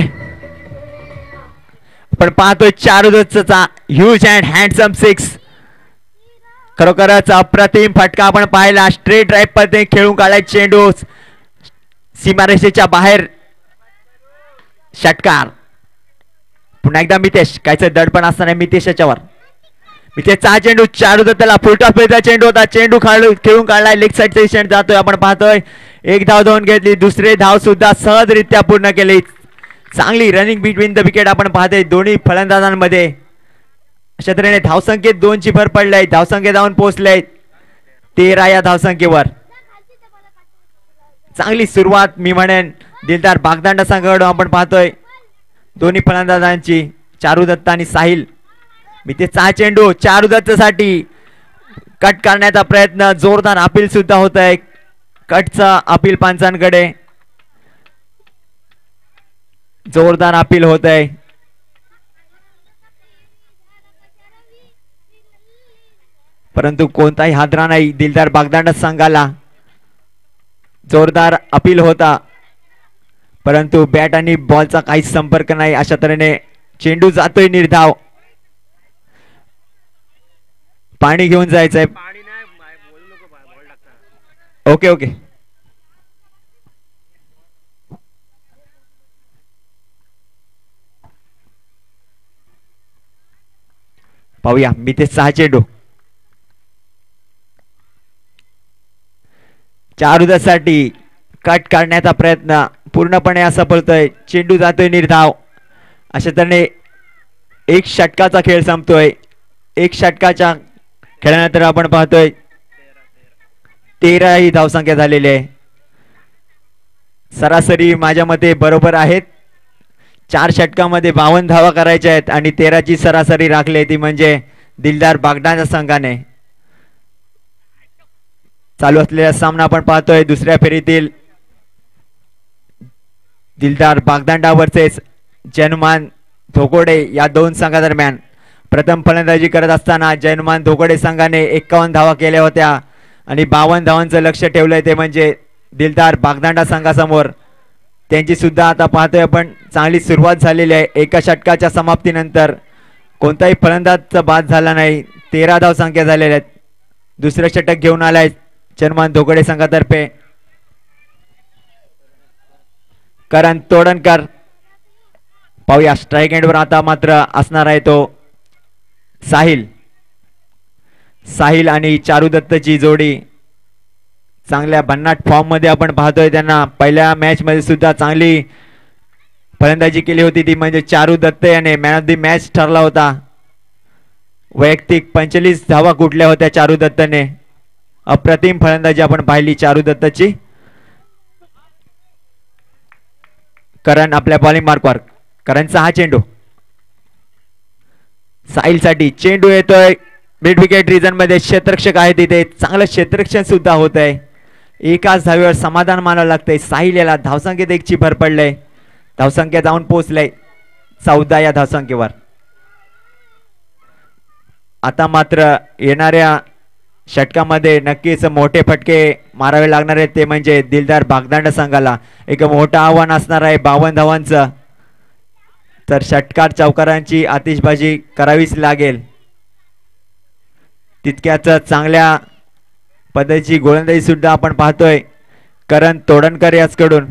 पण पाहतोय चारू दत्तचा ह्यूज अँड हँडसम सिक्स. खरोखरच अप्रतिम फटका आपण पाहिला. स्ट्रेट ड्राईव्ह पद्धतीने खेळून काढलाय चेंडू सीमारेषेच्या बाहेर. षटकार. पुन्हा एकदा मितेश. कायचं दडपण असताना मितेश याच्यावर. मितेशचा चेंडू चारू दत्तला फुल ऑफ प्लेचा चेंडू होता. चेंडू खेळून काढलाय. लेग साईडचा इशंट जातोय. आपण पाहतोय एक धाव दोन घेतली. दुसरे धाव सुद्धा सहजरित्या पूर्ण केली. चांगली रनिंग बिटवीन द विकेट आपण पाहतोय दोन्ही फलंदाजांमध्ये. अशा तऱ्हेने धावसंख्येत 2ची भर पडलाय. धावसंख्या जाऊन पोहोचले 13 या धावसंख्येवर. चांगली सुरुवात मी म्हणेन दिलदार बागदांडा संघाकडून आपण पाहतोय दोन्ही फलंदाजांची. चारू दत्त आणि साहिल. मितेशचा चेंडू चारू दत्तसाठी कट करण्याचा प्रयत्न. जोरदार अपील सुद्धा होत आहे. कटचा अपील पंचांकडे. जोरदार अपील होत आहे. परंतु कोणताही हादरा नाही दिलदार बागदांडा संघाला. जोरदार अपील होता परंतु बॅट आणि बॉलचा काहीच संपर्क नाही. अशा तऱ्हेने चेंडू जातोय निर्धाव. पाणी घेऊन जायचंय. Okay okay. पाहूया मितेशचा चेंडू चारू दत्तसाठी कट करण्याचा प्रयत्न पूर्णपणे असफल होतोय. चेंडू जातोय निर्धाव. अशा तऱ्हेने एक षटकाचा खेळ संपतोय. एक षटकाच्या खेळानंतर आपण पाहतोय 13 ही धावसंख्या झालेली आहे. सरासरी माझ्या मते बरोबर आहेत. 4 षटकामध्ये 52 धावा करायच्या आहेत आणि 13ची सरासरी राखली ती म्हणजे दिलदार बागदांडा संघाने. चालू असलेला सामना आपण पाहतोय दुसऱ्या फेरीतील दिलदार बागदांडा वर्सेस जयनुमान धोकोडे या दोन संघादरम्यान. प्रथम फलंदाजी करत असताना जयनुमान धोकोडे संघाने 51 धावा केल्या होत्या आणि 52 धावांचं लक्ष ठेवलंय ते म्हणजे दिलदार बागदांडा संघासमोर. त्यांची सुद्धा आता पाहतोय आपण चांगली सुरुवात झालेली आहे. एका षटकाच्या समाप्तीनंतर कोणताही फलंदाज बाद झाला नाही. 13 धावसंख्या झालेल्या आहेत. दुसरं षटक घेऊन आलाय जयनुमान धोकोडे संघातर्फे करण तोडणकर. पाहूया स्ट्राईक एंडवर आता मात्र असणार आहे तो साहिल. साहिल आणि चारू दत्तची जोडी चांगल्या भन्नाट फॉर्म मध्ये आपण पाहतोय त्यांना. पहिल्या मॅच मध्ये सुद्धा चांगली फलंदाजी केली होती ती म्हणजे चारू दत्त याने मॅन ऑफ द मॅच ठरला होता. वैयक्तिक 45 धावा कुठल्या होत्या चारू दत्तने. अप्रतिम फलंदाजी आपण पाहिली चारू दत्तची. करण आपल्या बॉलिंग मार्कवर. करणचा हा चेंडू साहिल साठी. चेंडू येतोय मिड विकेट रिजन मध्ये. क्षेत्ररक्षक आहे तिथे. चांगलं क्षेत्ररक्षण सुद्धा होत आहे. एकाच धावेवर समाधान मानावं लागतंय. साहिल याला धावसंख्येत 1ची भर पडलंय. धावसंख्या जाऊन पोहोचलंय 14 या धावसंख्येवर. आता मात्र येणाऱ्या षटकामध्ये नक्कीच मोठे फटके मारावे लागणार आहेत ते म्हणजे दिलदार बागदांडा संघाला. एक मोठं आव्हान असणार आहे 52 धावांचं. तर षटकार चौकारांची आतिषबाजी करावीच लागेल. तितक्याच चांगल्या पद्धतीची गोलंदाजी सुद्धा आपण पाहतोय करण तोडणकर याचकडून.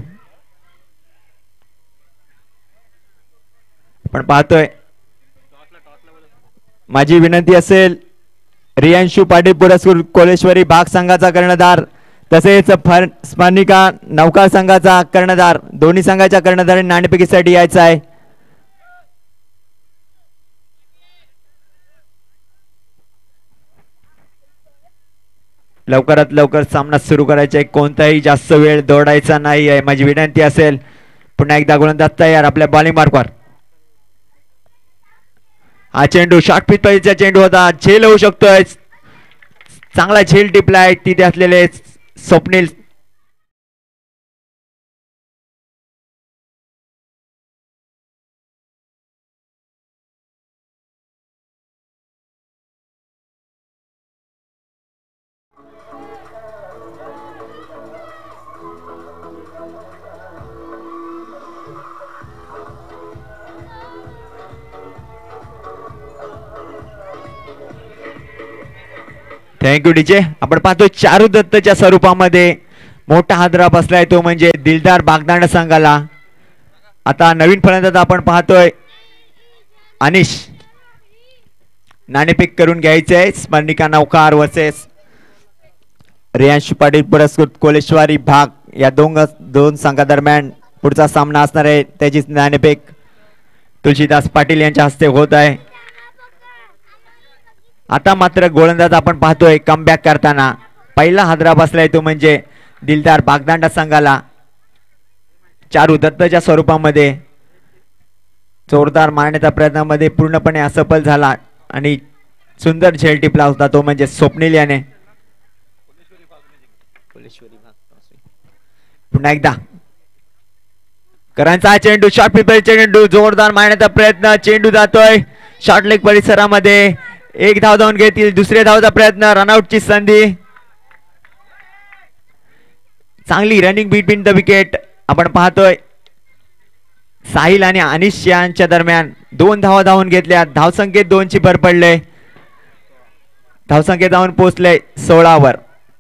आपण पाहतोय माझी विनंती असेल रियांशू पाटील पुरस्कृत कोलेश्वरी भाग संघाचा कर्णधार तसेच स्मरणिका नौकार संघाचा कर्णधार दोन्ही संघाच्या कर्णधारांनी नाणेफेकीसाठी यायचं आहे. लवकरात लवकर सामना सुरू करायचा आहे. कोणताही जास्त वेळ दौडायचा नाही आहे माझी विनंती असेल. पुन्हा एकदा गोलंदाज तयार आपल्या बॉलिंग मार्कवर. हा चेंडू शॉर्ट पिच पाहिजेचा चेंडू होता. झेल होऊ शकतोय. चांगला झेल टिपलाय तिथे असलेले स्वप्नील. Thank you DJ. आपण पाहतो चारू दत्तच्या स्वरूपामध्ये मोठा हादरा बसलाय तो म्हणजे दिलदार बागदांड संघाला. आता नवीन फलंदाज आपण पाहतोय अनिश. नाणेफेक करून घ्यायचे आहे. स्मरणिका नौकार वर्सेस रियांशू पाटील पुरस्कृत कोलेश्वरी भाग या दोन संघादरम्यान पुढचा सामना असणार आहे. त्याची नाणेफेक तुलसीदास पाटील यांच्या हस्ते होत आहे. आता मात्र गोलंदाज आपण पाहतोय कमबॅक करताना. पहिला हादरा बसलाय तो म्हणजे दिलदार बागदांडा संघाला. चारू दत्तच्या स्वरूपामध्ये जोरदार मारण्याच्या प्रयत्नामध्ये पूर्णपणे असफल झाला आणि सुंदर झेल टिपला होता तो म्हणजे स्वप्नील याने. पुन्हा एकदा करांचा चेंडू शॉर्ट पिच चेंडू जोरदार मारण्याचा प्रयत्न. चेंडू जातोय शॉर्ट लेग परिसरामध्ये. एक धाव धावून घेतील. दुसऱ्या धावचा प्रयत्न. रनआउटची संधी. चांगली रनिंग बिटवीन द विकेट आपण पाहतोय. साहिल आणि अनिश यांच्या दरम्यान 2 धावा धावून घेतल्या. धावसंख्येत 2ची भर पडले. धावसंख्येत जाऊन पोहोचले 16 वर.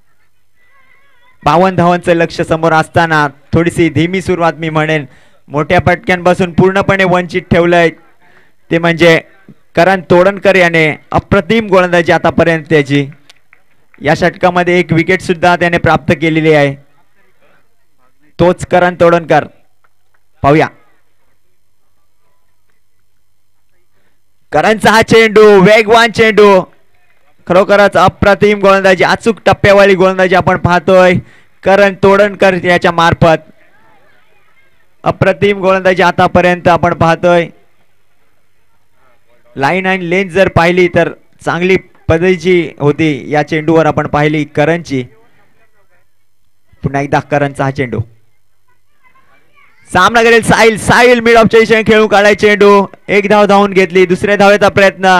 52 धावांचं लक्ष समोर असताना थोडीशी धीमी सुरुवात मी म्हणेन. मोठ्या फटक्यांपासून पूर्णपणे वंचित ठेवलंय ते म्हणजे करण तोडणकर याने. अप्रतिम गोलंदाजी आतापर्यंत त्याची. या षटकामध्ये 1 विकेट सुद्धा त्याने प्राप्त केलेली आहे. तोच करण तोडणकर. पाहूया करणचा हा चेंडू. वेगवान चेंडू. खरोखरच अप्रतिम गोलंदाजी. अचूक टप्प्यावाली गोलंदाजी आपण पाहतोय करण तोडणकर याच्या मार्फत. अप्रतिम गोलंदाजी आतापर्यंत आपण पाहतोय. लाईन आणि लेंथ जर पाहिली तर चांगली पद्धतीची होती या चेंडूवर आपण पाहिली करणची. पुन्हा एकदा करणचा हा चेंडू. सामना करेल साहिल. साहिल मिड ऑफच्या दिशेने खेळून काढाय चेंडू. 1 धाव धावून घेतली. दुसऱ्या धावेचा प्रयत्न.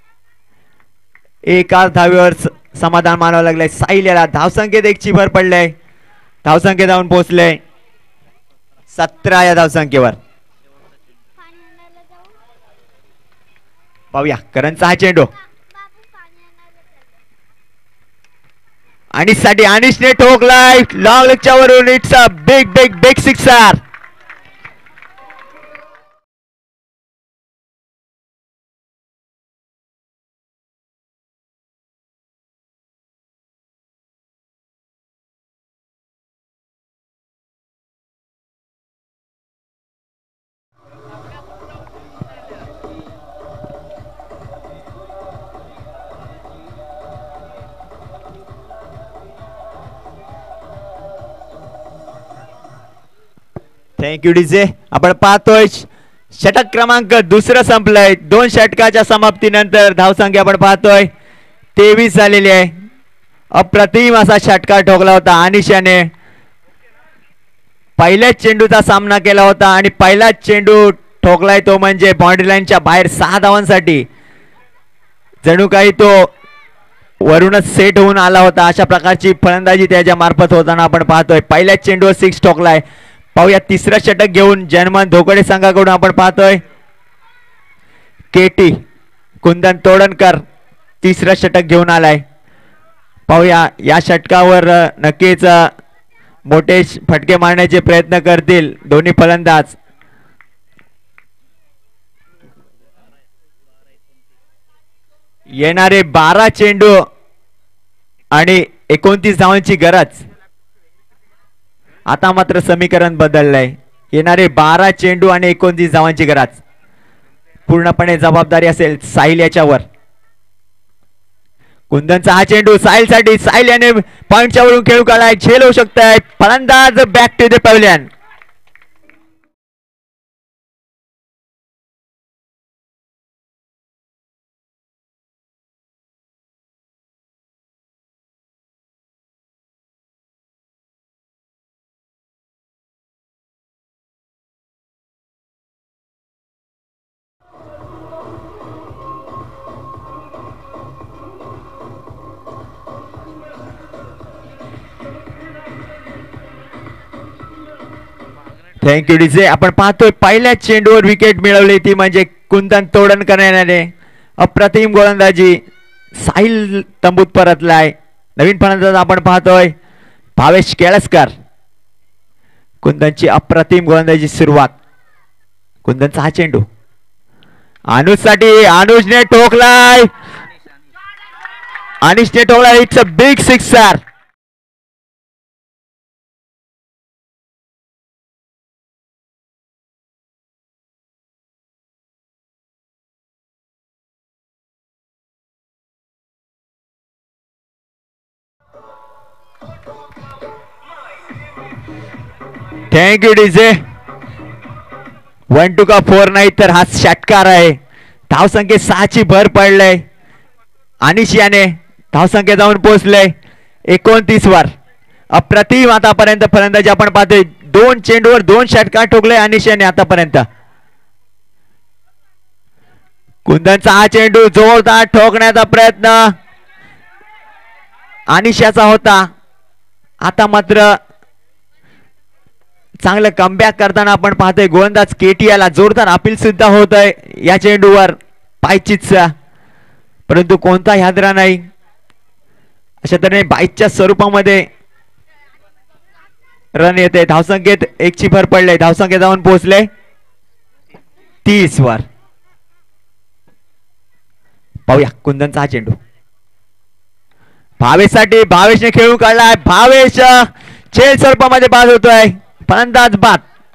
एकाच धावेवर समाधान मानावं लागलंय साहिल याला. धावसंख्येत 1ची भर पडले. धावसंख्येत जाऊन पोहोचले 17 या धावसंख्येवर. पाहूया करणचा हा चेंडू. अनिश साठी. अनिशने ठोकलाय लॉंग लेगच्या वरून. It's a big big big sixer. Thank you DJ. आपण पाहतोय षटक क्रमांक 2 संपलंय. 2 षटकाच्या समाप्तीनंतर धावसंख्या आपण पाहतोय 23 झालेली आहे. अप्रतिम असा षटका ठोकला होता अनिशाने. पहिल्याच चेंडूचा सामना केला होता आणि पहिलाच चेंडू ठोकलाय तो म्हणजे बाउंड्री लाईनच्या बाहेर 6 धावांसाठी. जणू काही तो वरूनच सेट होऊन आला होता. अशा प्रकारची फलंदाजी त्याच्या मार्फत होताना आपण पाहतोय. पहिल्याच चेंडूवर 6 ठोकलाय. पाहूया तिसरं षटक घेऊन जनमन धोकडे संघाकडून आपण पाहतोय केटी कुंदन तोडणकर तिसरं षटक घेऊन आलाय. पाहूया या षटकावर नक्कीच मोठे फटके मारण्याचे प्रयत्न करतील दोन्ही फलंदाज. येणारे 12 चेंडू आणि 29 धावांची गरज. आता मात्र समीकरण बदललंय. येणारे 12 चेंडू आणि 29 धावांची गरज. पूर्णपणे जबाबदारी असेल साहिल याच्यावर. कुंदनचा हा चेंडू साहिल साठी. साहिल याने पॉइंटच्या वरून खेळू काढलाय. झेल होऊ शकताय. फलंदाज back to the pavilion. Thank you DJ. आपण पाहतोय पहिल्या चेंडूवर विकेट मिळवली ती म्हणजे कुंदन तोडणकर याने. अप्रतिम गोलंदाजी. साहिल तंबूत परतलाय. नवीन फलंदाज आपण पाहतोय भावेश केळसकर. कुंदनची अप्रतिम गोलंदाजी सुरुवात. कुंदनचा हा चेंडू अनुज साठी. अनुजने ठोकलाय. अनिशने ठोकलाय. It's a big sixer. Thank you DJ. 1-2 का 4 नाही तर हा षटकार आहे. धावसंख्येत 6ची भर पडलंय. अनिश याने धावसंख्या जाऊन पोहोचले 29 वर. अप्रतिम आतापर्यंत फलंदाजी आपण पाहतोय. 2 चेंडूवर 2 षटकार ठोकले अनिश याने आतापर्यंत. कुंदनचा हा चेंडू जोरदार ठोकण्याचा प्रयत्न अनिश याचा होता. आता मात्र चांगलं कमबॅक करताना आपण पाहतोय गोलंदाज केटीआला जोरदार अपील सुद्धा होत आहे या चेंडूवर पायचीचा. परंतु कोणता हादरा नाही. अशा तऱ्हेने बाईकच्या स्वरूपामध्ये रन येते. धावसंख्येत 1ची भर पडले. धावसंख्या जाऊन पोहोचले 30 वर. पाहूया कुंदनचा हा चेंडू भावेशसाठी. भावेशने खेळून काढलाय. भावेश खेळ स्वरूपामध्ये बाद होतोय. फलंदाज बाद.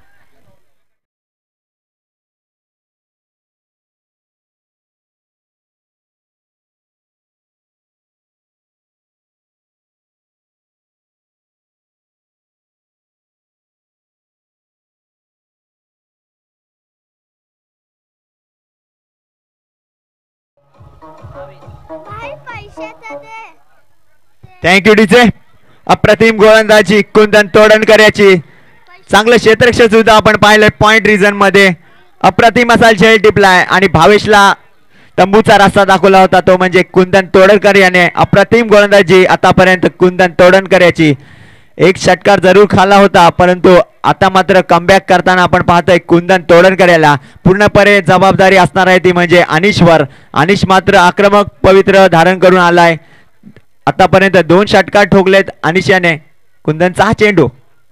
Thank you DJ. अप्रतिम गोलंदाजी कुंदन तोडणकर याची. चांगलं क्षेत्ररक्षण सुद्धा आपण पाहिलंय पॉइंट रिजन मध्ये. अप्रतिम असा झेल टिपलाय आणि भावेशला तंबूचा रस्ता दाखवला होता तो म्हणजे कुंदन तोडणकर याने. अप्रतिम गोलंदाजी आतापर्यंत कुंदन तोडणकर याची. 1 षटकार जरूर खाल्ला होता परंतु आता मात्र कमबॅक करताना आपण पाहतोय कुंदन तोडणकर याला. पूर्णपणे जबाबदारी असणार आहे ती म्हणजे अनिशवर. अनिश मात्र आक्रमक पवित्र धारण करून आलाय. आतापर्यंत 2 षटकार ठोकलेत अनिश याने. कुंदनचा हा चेंडू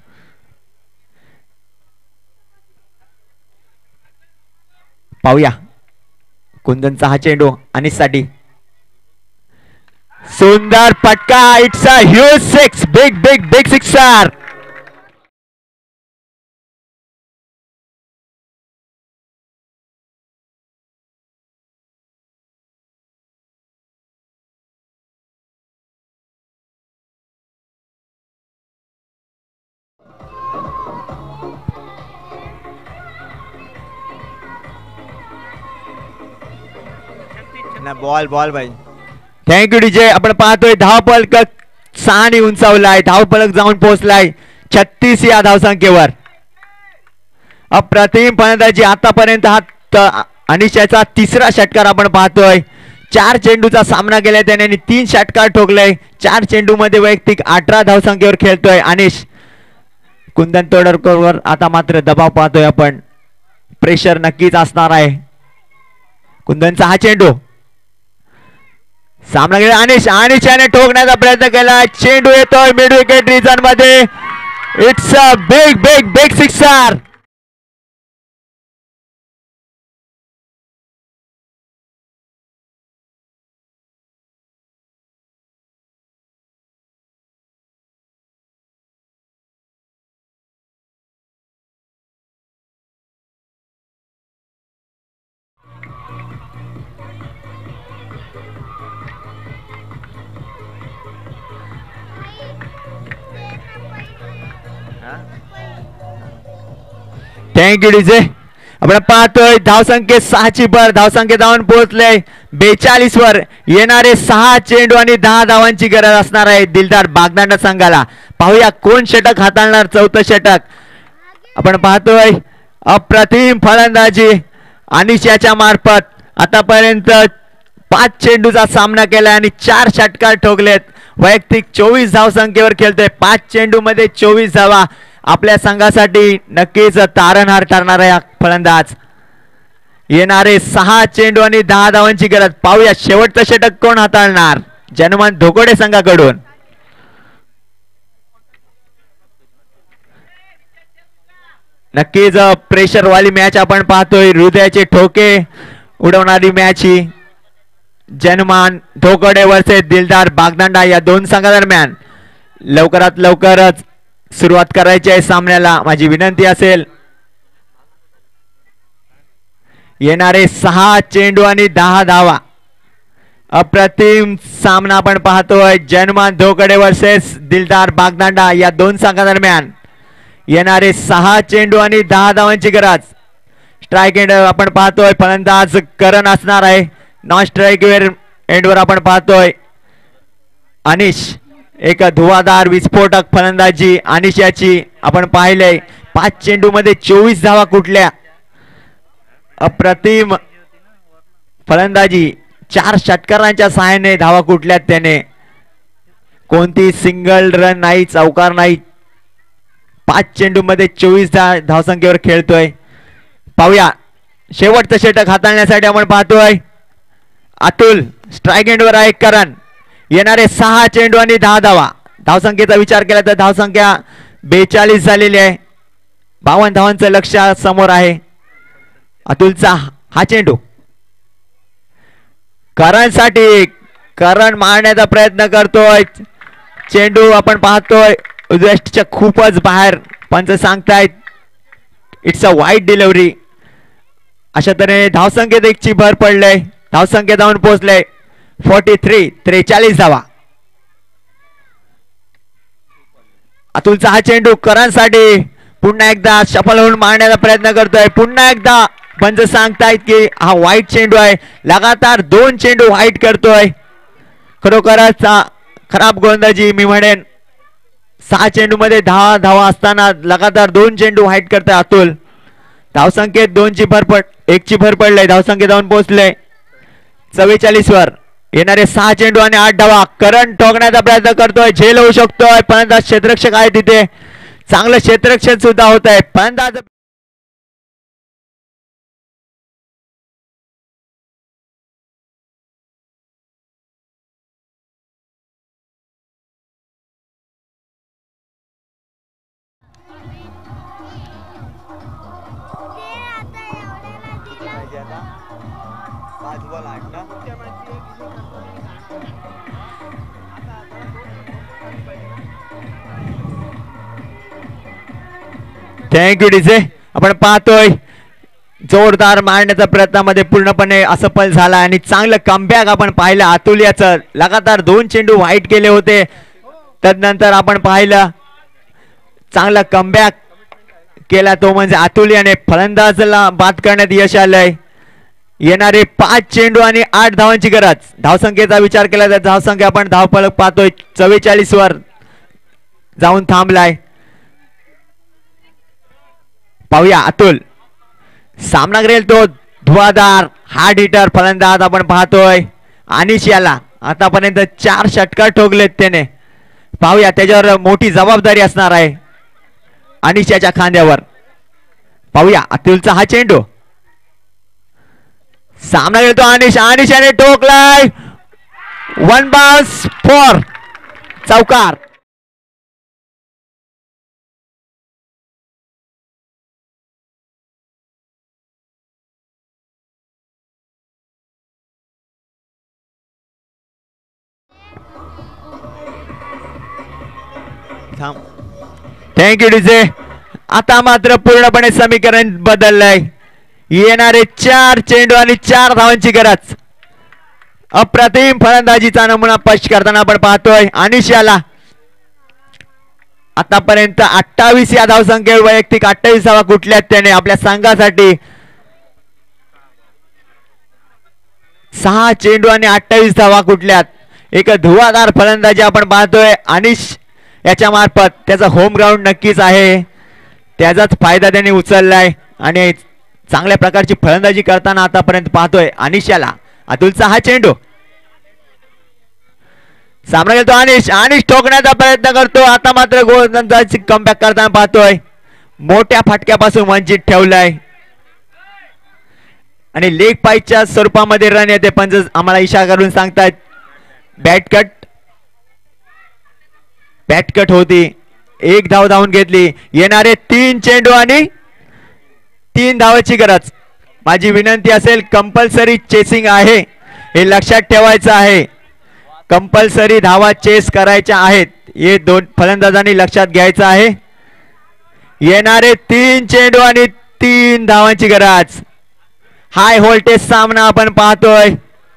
पाहूया. कुंदनचा हा चेंडू अनिश साठी. सुंदर पटका. It's a huge six. Big big big sixer. Ball ball भाई. Thank you DJ. आपण पाहतोय धावफलक 6 उंचावलाय. धावफलक जाऊन पोहोचलाय 36 या धावसंख्येवर. अप्रतिम फलंदाजी आतापर्यंत हा अनिशाचा 3रा षटकार आपण पाहतोय. 4 चेंडूचा सामना केलाय त्याने 3 षटकार ठोकले. 4 चेंडू मध्ये वैयक्तिक 18 धावसंख्येवर खेळतोय अनिश. कुंदन तोडणकरवर आता मात्र दबाव पाहतोय आपण. प्रेशर नक्कीच असणार आहे. कुंदनचा हा चेंडू सामना केला अनिश याने ठोकण्याचा प्रयत्न केला. चेंडू येतोय मिड विकेट रिजन मध्ये. It's a big big big sixer. Thank you DJ. आपण पाहतोय धावसंख्येत 6ची भर. धावसंख्या धावून पोहोचले 42 वर. येणारे 6 चेंडू आणि 10 धावांची गरज असणार आहे दिलदार बागदांडा संघाला. पाहूया कोण षटक हाताळणार. चौथं षटक आपण पाहतोय. अप्रतिम फलंदाजी अनिश याच्या मार्फत आतापर्यंत 5 चेंडूचा सामना केला आणि 4 षटकार ठोकलेत. वैयक्तिक 24 धावसंख्येवर खेळतोय. 5 चेंडू मध्ये 24 धावा. आपल्या संघासाठी नक्कीच तारणहार ठरणार आहे फलंदाज. येणारे 6 चेंडू आणि 10 धावांची गरज. पाहूया शेवटचं षटक कोण हाताळणार जनमान धोकोडे संघाकडून. नक्कीच प्रेशर वाली मॅच आपण पाहतोय. हृदयाचे ठोके उडवणारी मॅच ही जनमान धोकोडे वर्सेस दिलदार बागदांडा या दोन संघादरम्यान लवकरात लवकरच सुरुवात करायची आहे सामन्याला. माझी विनंती असेल येणारे 6 चेंडू आणि 10 धावा. अप्रतिम सामना आपण पाहतोय. जनमान धोकडे वर्सेस दिलदार बागदांडा या दोन संघादरम्यान येणारे 6 चेंडू आणि 10 धावांची गरज. स्ट्राईक एंड आपण पाहतोय फलंदाज करण असणार आहे. नॉन स्ट्राईक एंडवर आपण पाहतोय अनिश. एक धुवाधार विस्फोटक फलंदाजी अनिश याची आपण पाहिलंय. 5 चेंडू मध्ये 24 धावा कुठल्या. अप्रतिम फलंदाजी. 4 षटकारांच्या सहाय्याने धावा कुठल्यात त्याने. कोणती सिंगल रन नाही, चौकार नाही. 5 चेंडू मध्ये 24 धावसंख्येवर खेळतोय. पाहूया शेवटचं षटक हाताळण्यासाठी आपण पाहतोय अतुल. स्ट्राईक एंडवर आहे करण. येणारे 6 चेंडू आणि 10 धावा. धावसंख्येचा विचार केला तर धावसंख्या 42 झालेली आहे. 52 धावांचं लक्ष समोर आहे. अतुलचा हा चेंडू करणसाठी. करण मारण्याचा प्रयत्न करतोय. चेंडू आपण पाहतोय वेस्टच्या खूपच बाहेर. पंच सांगतायत इट्स अ वाईड डिलिव्हरी. अशा तऱ्हेने धावसंख्येत 1ची भर पडले. धावसंख्या धावून पोहोचले 43. 43 धावा. अतुलचा हा चेंडू करणसाठी. पुन्हा एकदा सफल होऊन मारण्याचा प्रयत्न करतोय. पुन्हा एकदा पंच सांगतायत की हा वाईट चेंडू आहे. लगातार 2 चेंडू वाईट करतोय. खरोखरच खराब गोलंदाजी मी म्हणेन. 6 चेंडू मध्ये 10 धावा असताना लगातार 2 चेंडू वाईट करतोय अतुल. धावसंख्येत 2ची भर 1ची भर पडले. धावसंख्येत जाऊन पोहोचले 44 वर. येणारे 6 चेंडू आणि 8 धावा. करण ठोकण्याचा प्रयत्न करतोय. झेल होऊ शकतोय. फलंदाज क्षेत्ररक्षक आहे तिथे. चांगलं क्षेत्ररक्षण सुद्धा होत आहे. फलंदाज थँक्यू डीजे. आपण पाहतोय जोरदार मारण्याच्या प्रयत्नामध्ये पूर्णपणे असफल झाला आणि चांगलं कमबॅक आपण पाहिलं अतुल याचं. लगातार 2 चेंडू वाईट केले होते. तदनंतर आपण पाहिलं चांगला कमबॅक केला तो म्हणजे अतुल याने. फलंदाजाला बाद करण्यात यश आलंय. येणारे 5 चेंडू आणि 8 धावांची गरज. धावसंख्येचा विचार केला तर धावसंख्या आपण धावफलक पाहतोय 44 वर जाऊन थांबलाय. पाहूया अतुल. सामना करेल तो धुवाधार हार्ड हिटर फलंदाज आपण पाहतोय अनिश याला. आतापर्यंत 4 षटकार ठोकलेत त्याने. पाहूया त्याच्यावर मोठी जबाबदारी असणार आहे अनिश याच्या खांद्यावर. पाहूया अतुलचा हा चेंडू. सामना खेळतो अनिश. अनिश याने ठोकलाय. वन बाउन्स फॉर चौकार. Thank you DJ. आता मात्र पूर्णपणे समीकरण बदललंय. येणारे 4 चेंडू आणि 4 धावांची गरज. अप्रतिम फलंदाजीचा नमुना स्पष्ट करताना आपण पाहतोय. अनिश याला आतापर्यंत 28 या धावसंख्येवर वैयक्तिक 28 धावा कुठल्यात त्याने आपल्या संघासाठी. 6 चेंडू आणि 28 धावा कुठल्यात. एक धुवाधार फलंदाजी आपण पाहतोय अनिश याच्या मार्फत. त्याचा होम ग्राउंड नक्कीच आहे, त्याचाच फायदा त्यांनी उचललाय आणि चांगल्या प्रकारची फलंदाजी करताना आतापर्यंत पाहतोय अनिश याला. अतुलचा हा चेंडू सामना घेतो अनिश. अनिश ठोकण्याचा प्रयत्न करतो. आता मात्र गोलंदाजी कमबॅक करताना पाहतोय. मोठ्या फटक्यापासून वंचित ठेवलाय आणि लेग पाईच्या स्वरूपामध्ये रन येते. पंच आम्हाला इशारा करून सांगतायत बॅट कट होती. 1 धाव धावून घेतली. येणारे 3 चेंडू आणि 3 धावाची गरज. माझी विनंती असेल कंपल्सरी चेसिंग आहे, हे लक्षात ठेवायचं आहे. कंपल्सरी धावा चेस करायच्या आहेत, हे 2 फलंदाजांनी लक्षात घ्यायचं आहे. येणारे 3 चेंडू आणि 3 धावांची गरज. हाय व्होल्टेज सामना आपण पाहतोय.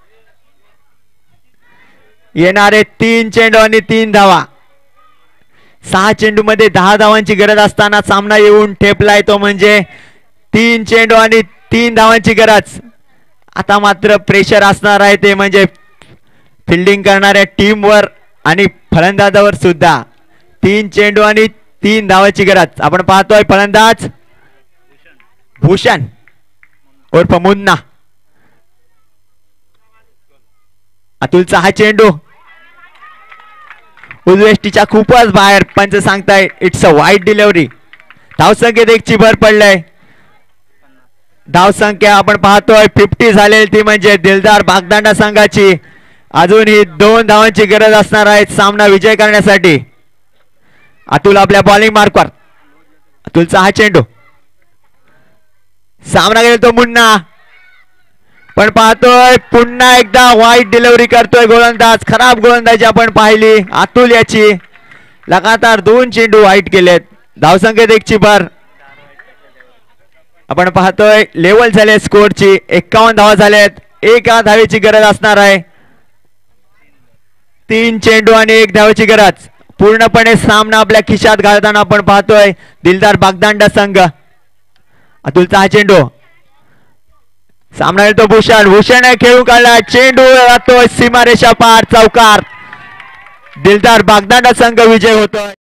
येणारे 3 चेंडू आणि 3 धावा. 6 चेंडू मध्ये 10 धावांची गरज असताना सामना येऊन ठेपलाय तो म्हणजे 3 चेंडू आणि 3 धावांची गरज. आता मात्र प्रेशर असणार आहे ते म्हणजे फिल्डिंग करणाऱ्या टीमवर आणि फलंदाजावर सुद्धा. 3 चेंडू आणि 3 धावांची गरज. आपण पाहतोय फलंदाज भूषण उर्फ मुन्ना. अतुलचा हा चेंडू उजवेष्टीच्या खूपच बाहेर. पंच सांगताय इट्स अ वाईड डिलिव्हरी. धावसंख्येत 1 ची भर पडलाय. धावसंख्या आपण पाहतोय 50 झालेली ती म्हणजे दिलदार बागदांडा संघाची. अजूनही 2 धावांची गरज असणार आहे सामना विजय करण्यासाठी. अतुल आपल्या बॉलिंग मार्कवर. अतुलचा हा चेंडू सामना गेला तो मुन्ना, पण पाहतोय पुन्हा एकदा वाईट डिलिव्हरी करतोय गोलंदाज. खराब गोलंदाजी आपण पाहिली अतुल याची. लगातार 2 चेंडू वाईट केलेत. धावसंख्येत 1 ची भर. आपण पाहतोय लेवल झाले स्कोरची. 51 धावा झाल्यात. 1 धावेची गरज असणार आहे. 3 चेंडू आणि 1 धावेची गरज. पूर्णपणे सामना आपल्या खिशात घालताना आपण पाहतोय दिलदार बागदांडा संघ. अतुलचा हा चेंडू सामना येतो भूषण. भूषण खेळून काढला. चेंडू जातोय सीमारेषा पार. चौकार. दिलदार बागदांडा संघ विजय होतोय.